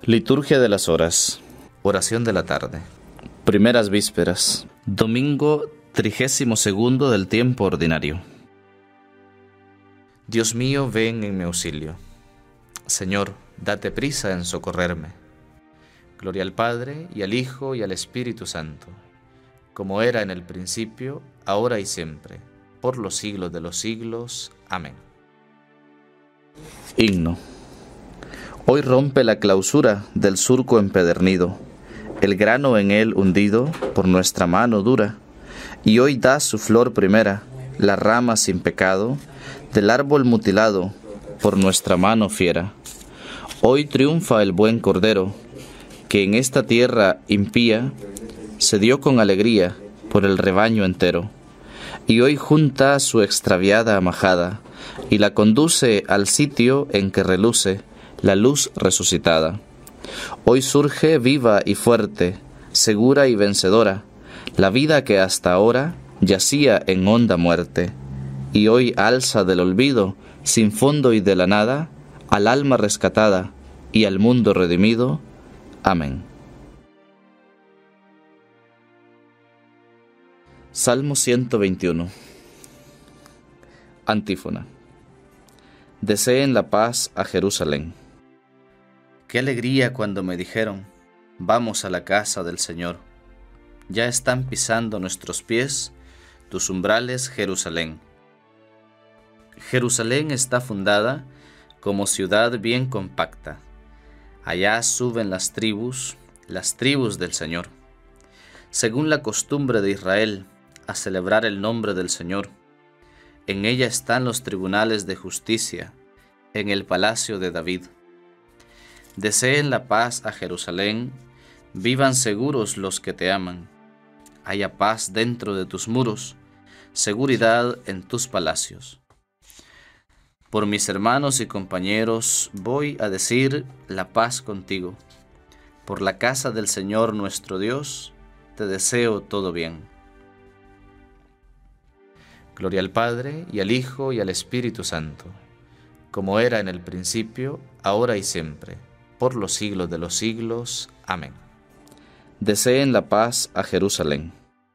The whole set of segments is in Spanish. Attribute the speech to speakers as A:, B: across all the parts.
A: Liturgia de las horas. Oración de la tarde. Primeras vísperas. Domingo 32 del tiempo ordinario. Dios mío, ven en mi auxilio. Señor, date prisa en socorrerme. Gloria al Padre, y al Hijo, y al Espíritu Santo, como era en el principio, ahora y siempre, por los siglos de los siglos. Amén. Himno. Hoy rompe la clausura del surco empedernido, el grano en él hundido por nuestra mano dura, y hoy da su flor primera, la rama sin pecado, del árbol mutilado por nuestra mano fiera. Hoy triunfa el buen Cordero, que en esta tierra impía se dio con alegría por el rebaño entero, y hoy junta su extraviada majada, y la conduce al sitio en que reluce la luz resucitada. Hoy surge viva y fuerte, segura y vencedora, la vida que hasta ahora yacía en honda muerte, y hoy alza del olvido, sin fondo y de la nada, al alma rescatada y al mundo redimido. Amén. Salmo 121. Antífona. Deseen la paz a Jerusalén. Qué alegría cuando me dijeron, vamos a la casa del Señor. Ya están pisando nuestros pies tus umbrales, Jerusalén. Jerusalén está fundada como ciudad bien compacta. Allá suben las tribus del Señor, según la costumbre de Israel, a celebrar el nombre del Señor. En ella están los tribunales de justicia, en el palacio de David. Deseen la paz a Jerusalén, vivan seguros los que te aman. Haya paz dentro de tus muros, seguridad en tus palacios. Por mis hermanos y compañeros voy a decir la paz contigo. Por la casa del Señor nuestro Dios, te deseo todo bien. Gloria al Padre, y al Hijo, y al Espíritu Santo, como era en el principio, ahora y siempre, por los siglos de los siglos. Amén. Deseen la paz a Jerusalén.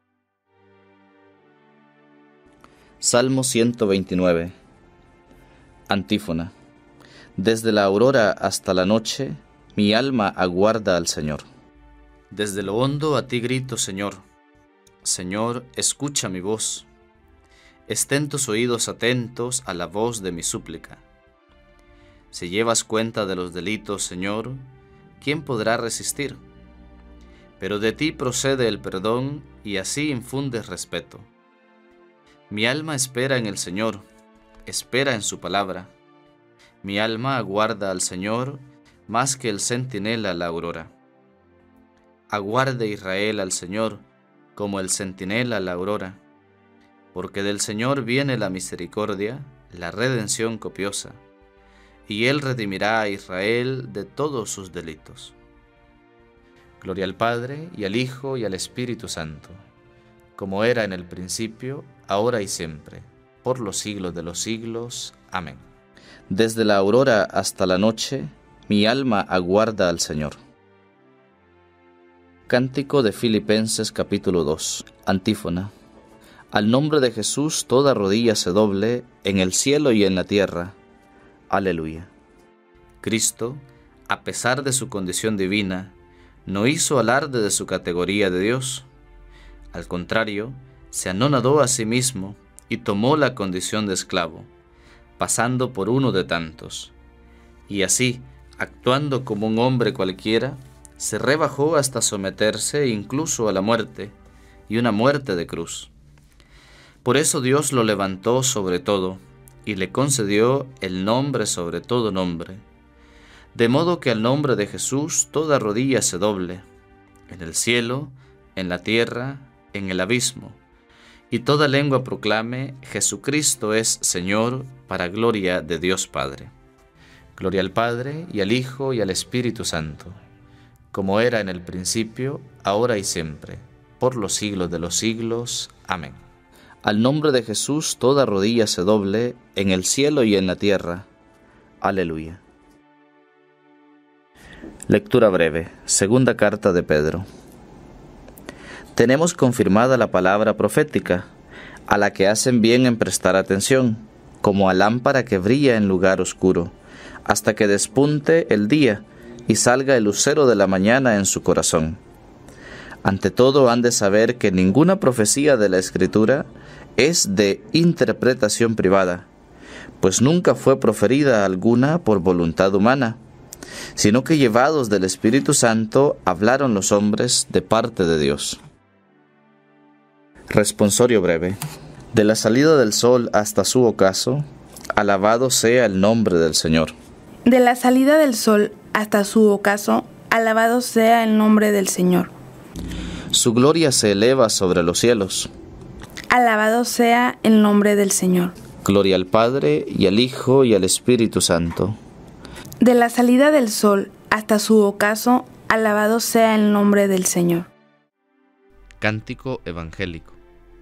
A: Salmo 129. Antífona. Desde la aurora hasta la noche, mi alma aguarda al Señor. Desde lo hondo a ti grito, Señor. Señor, escucha mi voz. Estén tus oídos atentos a la voz de mi súplica. Si llevas cuenta de los delitos, Señor, ¿quién podrá resistir? Pero de ti procede el perdón, y así infundes respeto. Mi alma espera en el Señor, espera en su palabra. Mi alma aguarda al Señor más que el centinela la aurora. Aguarde Israel al Señor como el centinela la aurora, porque del Señor viene la misericordia, la redención copiosa, y Él redimirá a Israel de todos sus delitos. Gloria al Padre, y al Hijo, y al Espíritu Santo, como era en el principio, ahora y siempre, por los siglos de los siglos. Amén. Desde la aurora hasta la noche, mi alma aguarda al Señor. Cántico de Filipenses capítulo 2. Antífona. Al nombre de Jesús toda rodilla se doble, en el cielo y en la tierra. Aleluya. Cristo, a pesar de su condición divina, no hizo alarde de su categoría de Dios. Al contrario, se anonadó a sí mismo y tomó la condición de esclavo, pasando por uno de tantos. Y así, actuando como un hombre cualquiera, se rebajó hasta someterse incluso a la muerte, y una muerte de cruz. Por eso Dios lo levantó sobre todo, y le concedió el nombre sobre todo nombre, de modo que al nombre de Jesús toda rodilla se doble, en el cielo, en la tierra, en el abismo, y toda lengua proclame: Jesucristo es Señor, para gloria de Dios Padre. Gloria al Padre, y al Hijo, y al Espíritu Santo, como era en el principio, ahora y siempre, por los siglos de los siglos. Amén. Al nombre de Jesús toda rodilla se doble, en el cielo y en la tierra. Aleluya. Lectura breve. Segunda carta de Pedro. Tenemos confirmada la palabra profética, a la que hacen bien en prestar atención, como a lámpara que brilla en lugar oscuro, hasta que despunte el día y salga el lucero de la mañana en su corazón. Ante todo han de saber que ninguna profecía de la Escritura es de interpretación privada, pues nunca fue proferida alguna por voluntad humana, sino que llevados del Espíritu Santo hablaron los hombres de parte de Dios. Responsorio breve. De la salida del sol hasta su ocaso, alabado sea el nombre del Señor.
B: De la salida del sol hasta su ocaso, alabado sea el nombre del Señor.
A: Su gloria se eleva sobre los cielos.
B: Alabado sea el nombre del Señor.
A: Gloria al Padre, y al Hijo, y al Espíritu Santo.
B: De la salida del sol hasta su ocaso, alabado sea el nombre del Señor.
C: Cántico evangélico.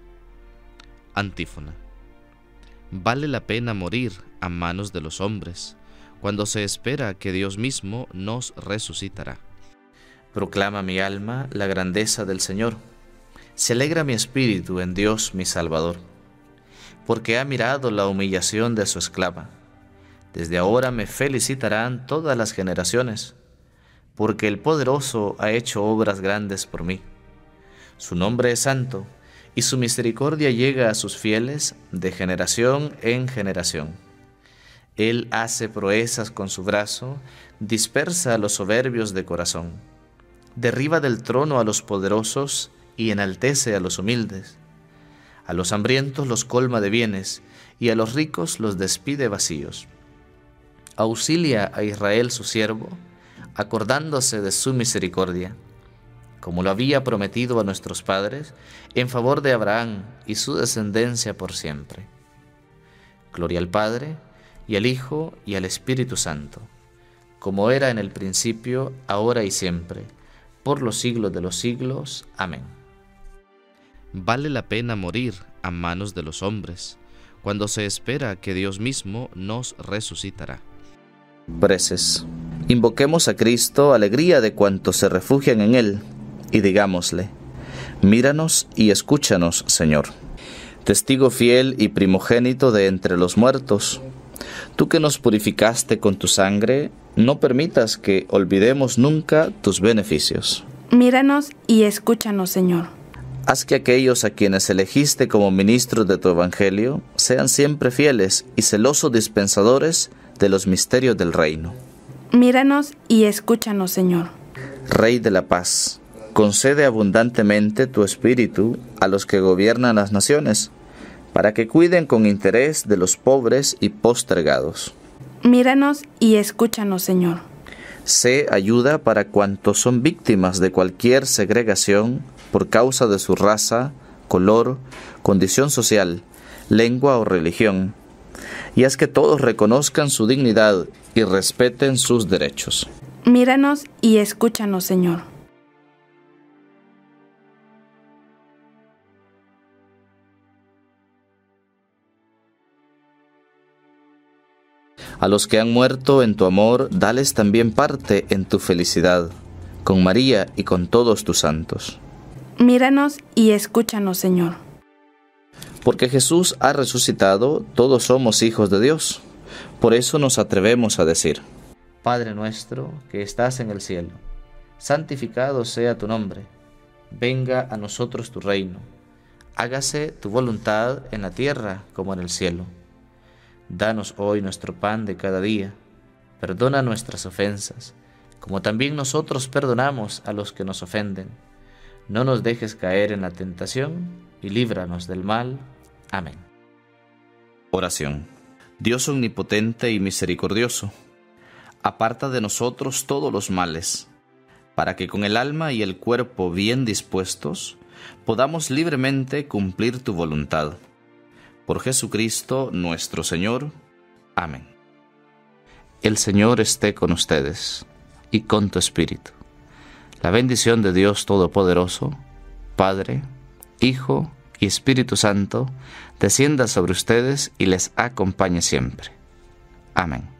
C: Antífona. Vale la pena morir a manos de los hombres, cuando se espera que Dios mismo nos resucitará.
A: Proclama mi alma la grandeza del Señor. Se alegra mi espíritu en Dios mi Salvador, porque ha mirado la humillación de su esclava. Desde ahora me felicitarán todas las generaciones, porque el Poderoso ha hecho obras grandes por mí. Su nombre es santo, y su misericordia llega a sus fieles de generación en generación. Él hace proezas con su brazo, dispersa a los soberbios de corazón, derriba del trono a los poderosos y enaltece a los humildes. A los hambrientos los colma de bienes, y a los ricos los despide vacíos. Auxilia a Israel su siervo, acordándose de su misericordia, como lo había prometido a nuestros padres, en favor de Abraham y su descendencia por siempre. Gloria al Padre, y al Hijo, y al Espíritu Santo, como era en el principio, ahora y siempre, por los siglos de los siglos. Amén.
C: Vale la pena morir a manos de los hombres, cuando se espera que Dios mismo nos resucitará.
A: Preces. Invoquemos a Cristo, alegría de cuantos se refugian en Él, y digámosle: míranos y escúchanos, Señor. Testigo fiel y primogénito de entre los muertos, tú que nos purificaste con tu sangre, no permitas que olvidemos nunca tus beneficios.
B: Míranos y escúchanos, Señor.
A: Haz que aquellos a quienes elegiste como ministros de tu Evangelio sean siempre fieles y celosos dispensadores de los misterios del reino.
B: Míranos y escúchanos, Señor.
A: Rey de la paz, concede abundantemente tu espíritu a los que gobiernan las naciones, para que cuiden con interés de los pobres y postergados.
B: Míranos y escúchanos, Señor.
A: Sé ayuda para cuantos son víctimas de cualquier segregación por causa de su raza, color, condición social, lengua o religión, y haz que todos reconozcan su dignidad y respeten sus derechos.
B: Míranos y escúchanos, Señor.
A: A los que han muerto en tu amor, dales también parte en tu felicidad, con María y con todos tus santos.
B: Míranos y escúchanos, Señor.
A: Porque Jesús ha resucitado, todos somos hijos de Dios. Por eso nos atrevemos a decir: Padre nuestro que estás en el cielo, santificado sea tu nombre. Venga a nosotros tu reino. Hágase tu voluntad en la tierra como en el cielo. Danos hoy nuestro pan de cada día. Perdona nuestras ofensas, como también nosotros perdonamos a los que nos ofenden. No nos dejes caer en la tentación, y líbranos del mal. Amén. Oración. Dios omnipotente y misericordioso, aparta de nosotros todos los males, para que con el alma y el cuerpo bien dispuestos, podamos libremente cumplir tu voluntad. Por Jesucristo nuestro Señor. Amén. El Señor esté con ustedes y con tu espíritu. La bendición de Dios Todopoderoso, Padre, Hijo y Espíritu Santo, descienda sobre ustedes y les acompañe siempre. Amén.